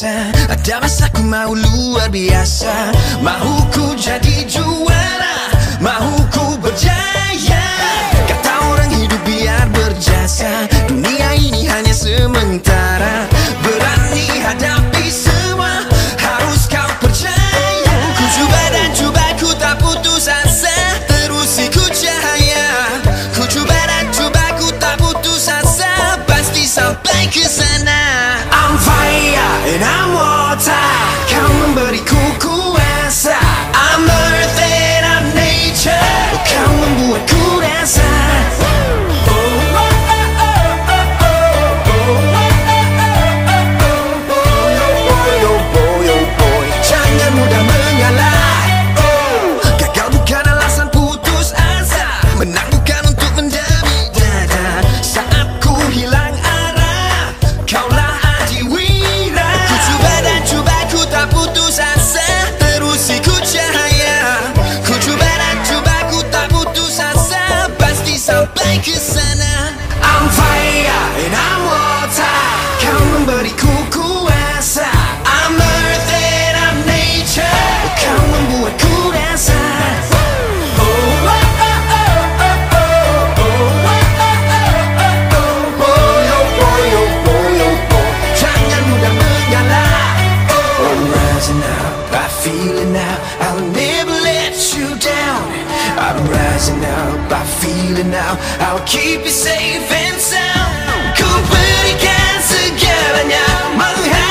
rasa. Ada masa ku mau luar biasa, mahu ku jadi juara, mahu ku berjaya. Kata orang hidup biar berjasa, dunia ini hanya sementara. Berani hadapi semua, harus kau percaya. Ku cuba dan cuba, ku tak putus asa, terus ikut cahaya. Ku cuba dan cuba, ku tak putus asa, pasti sampai ke sana. I'm fire and I'm water, kau memberiku kuasa. I'm earth and I'm nature, kau membuatku rasa. Jangan mudah mengalah, gagal bukan alasan putus asa, menang bukan untuk mendami dada. Saat ku hilang arah, kaulah adiwira. Ku cuba dan cuba, ku tak putus asa, terus ikut cahaya. Ku cuba dan cuba, ku tak putus asa, pasti sampai ke sana. I'm fire and I'm water, kau memberiku kuasa. I'm earth and I'm nature, kau membuatku rasa. Jangan mudah mengalah. I'm rising up, I feel it now, I'll never let you down. I'm rising up, I feel it now, I'll keep you safe and sound. Ku berikan segalanya,